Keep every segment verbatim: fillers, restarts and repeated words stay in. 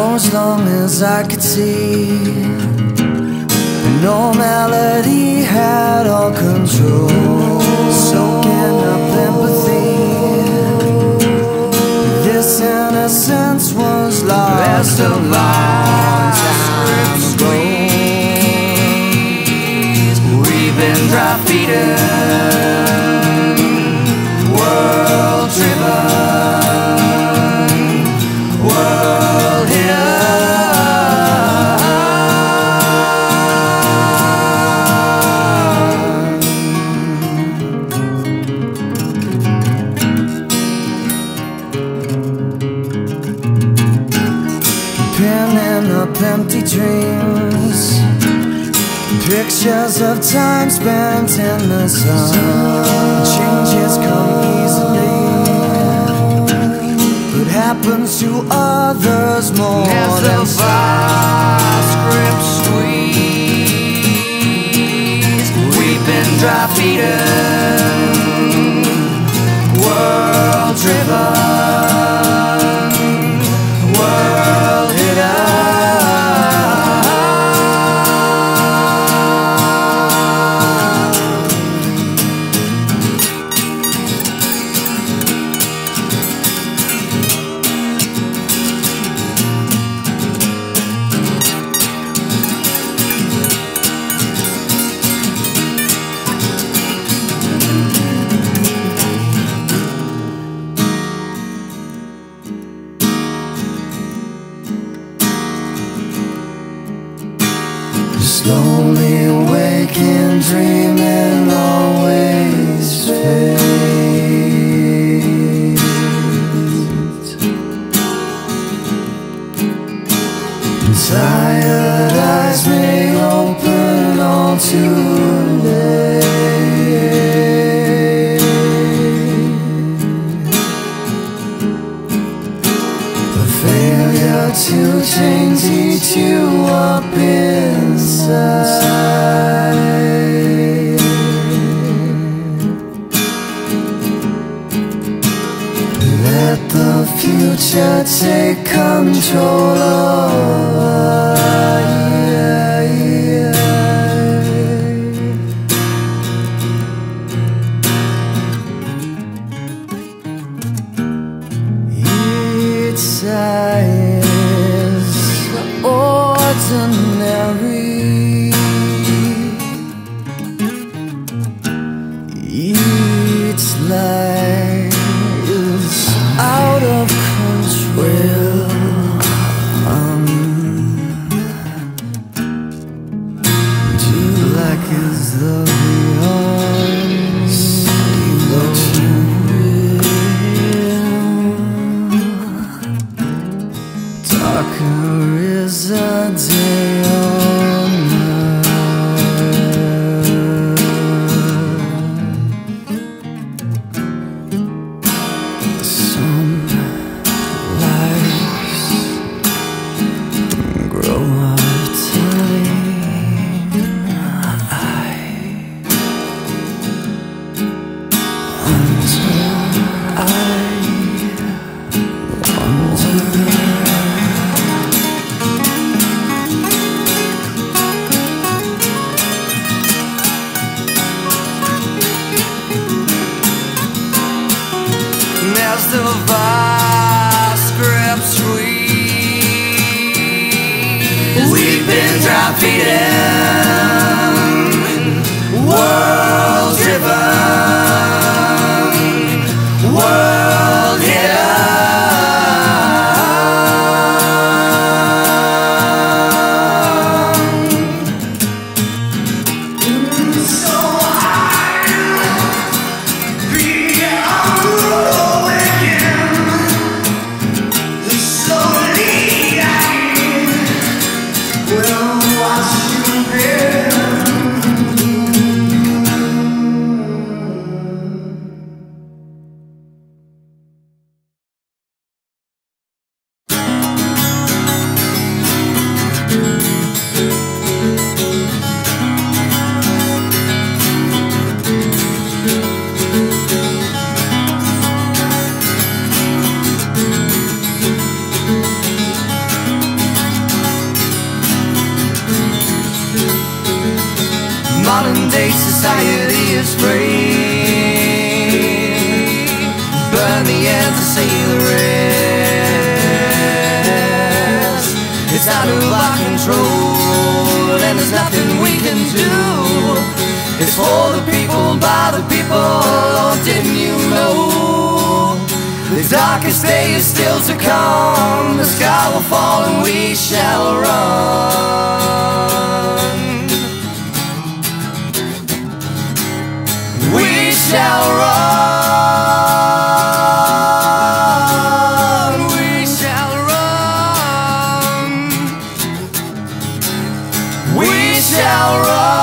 For as long as I could see, no melody had all control. Soaking up empathy, this innocence was lost a long time ago. We've been dry-feeding, world-driven, world-hidden. Pinning up empty dreams, pictures of time spent in the sun. Changes come easily, but happens to others more as than the vice grip squeeze. We've been dry-feeding, world-driven, world-hidden. Slowly waking, dreaming, always fades. Tired eyes may open all too late. A failure to change eats you up inside. Let the future take control of each side is ordinary. Each life is out of control. Um, do you like is the beyond? See what you will. Darker is a day on earth. Some lives grow out of time. I wonder, I wonder. As the vice grip squeeze, we've been dry-feeding, world-driven, world-hidden. So high, be we'll watch you be began to say the rest. It's out of our control, and there's nothing we can do. It's for the people, by the people, oh, didn't you know? The darkest day is still to come. The sky will fall and we shall run. We shall run. We shall run. We shall run.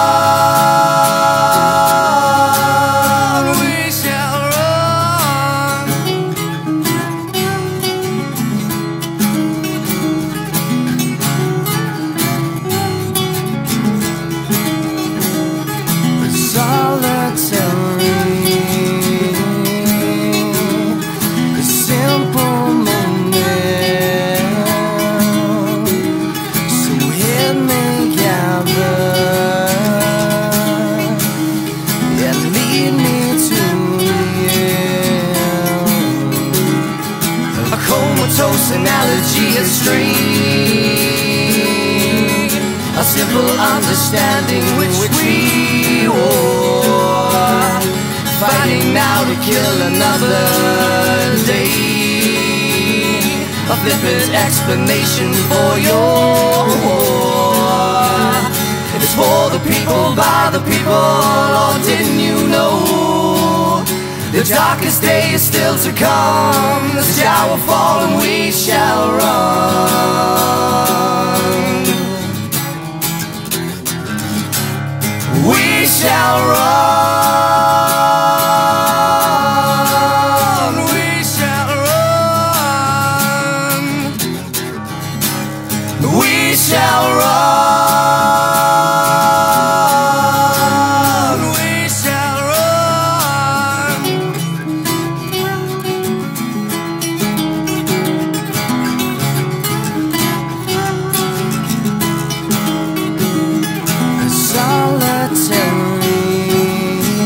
Analogy is strange, a simple understanding which we wore, fighting now to kill another day. A flippant explanation for your war. It's for the people, by the people, or didn't you know? The darkest day is still to come. The sky will fall and we shall run. We shall run. We shall run. We shall run. Solitary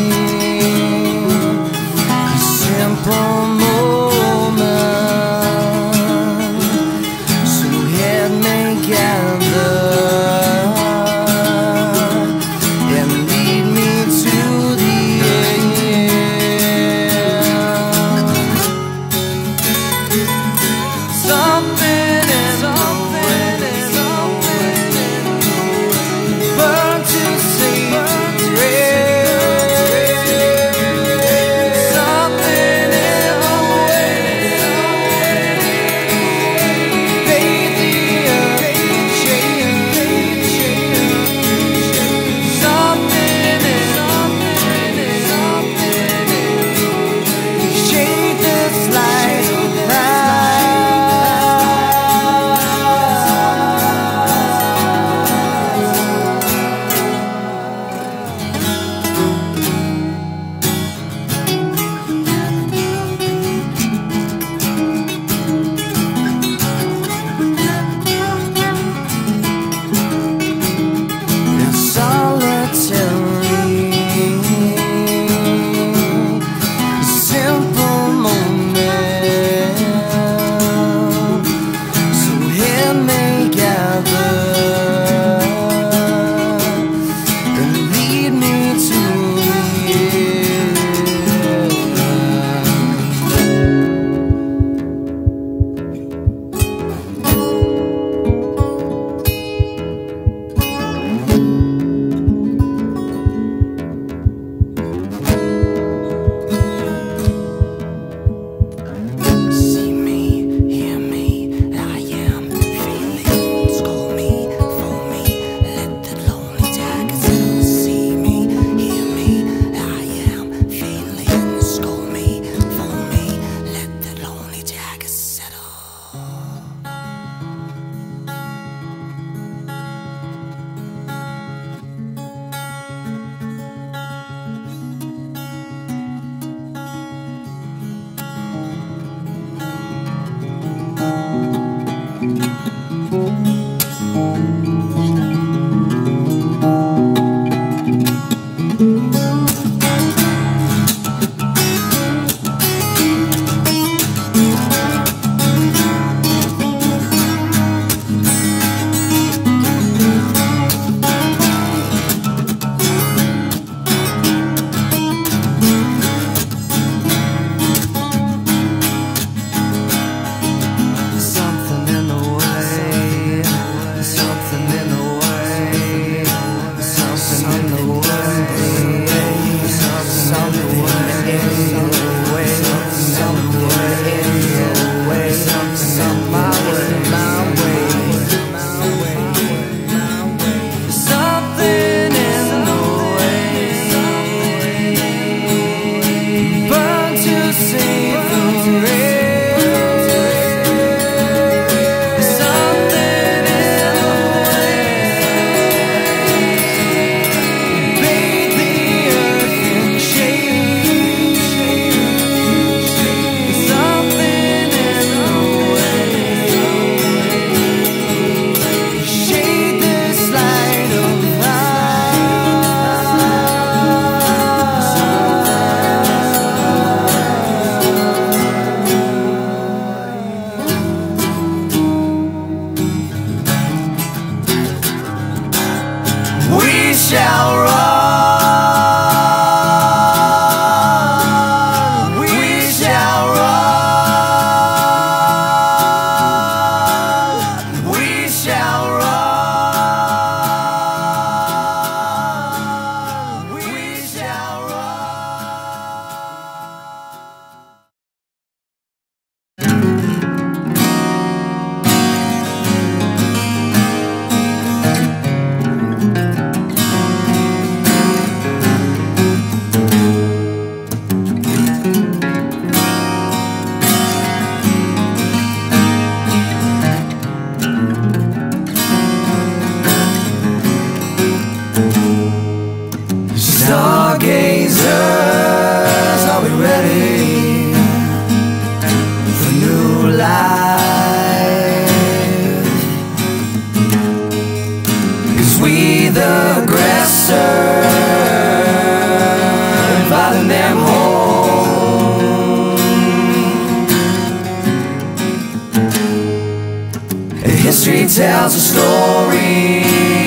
History tells a story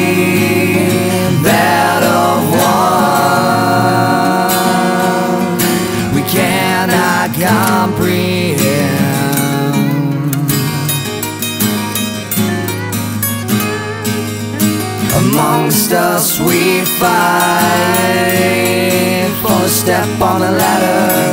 that of one we cannot comprehend. Amongst us we fight for a step on the ladder,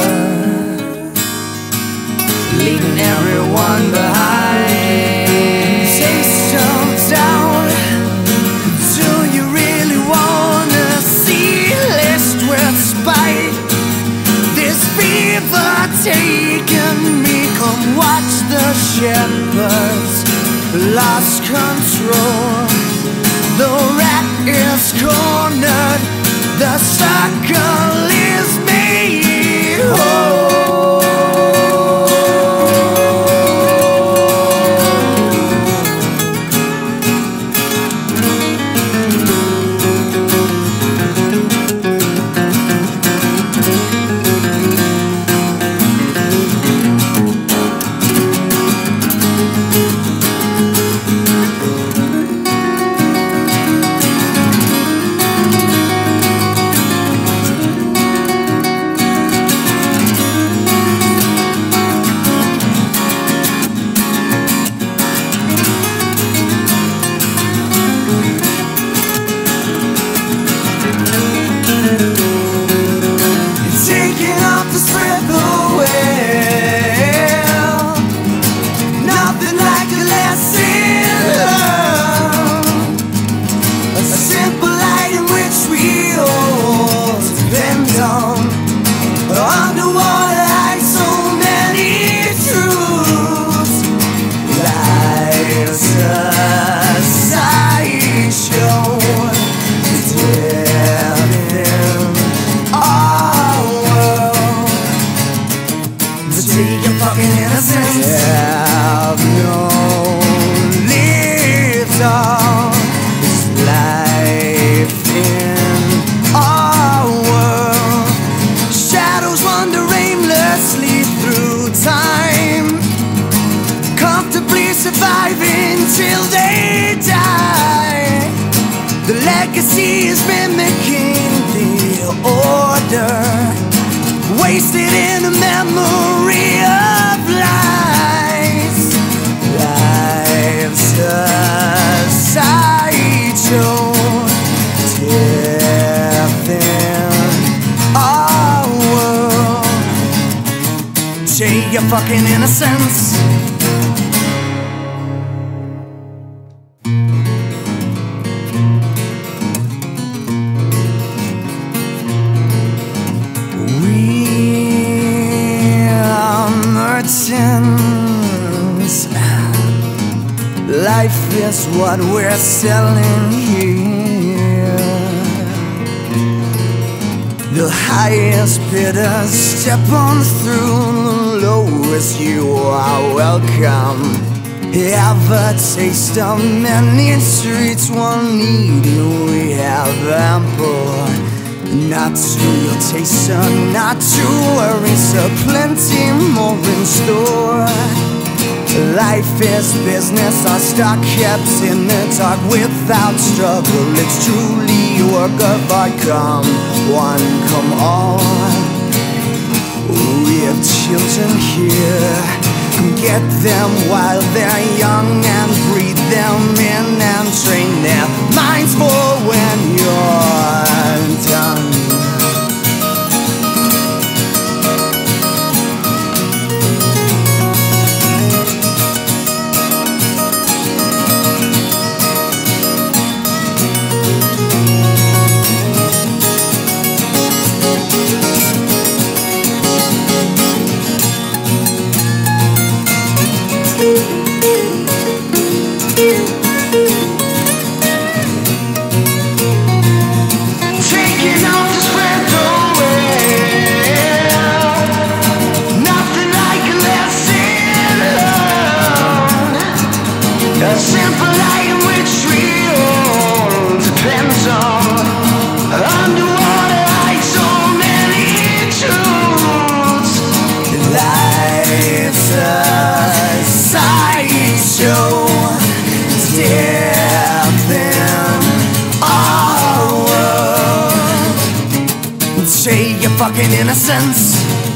leaving everyone behind. Taste of down. Do you really wanna see list with spite? This fever taking me. Come watch the shepherds lost control. The rat is cornered. The circle is made whole. Till they die. The legacy is mimicking the order, wasted in a memory of lies. Life's a sideshow, death in our world. Take your fucking innocence. Life is what we're selling here. The highest bidders step on through, the lowest you are welcome. Have a taste of many streets, one needy we have ample. Not to your taste, sir, not to worry, sir, plenty more in store. Life is business, our stock kept in the dark without struggle. It's truly work of art, come one, come all. We have children here, get them while they're young and breed them in and train their minds for when you're done. betray your fucking innocence.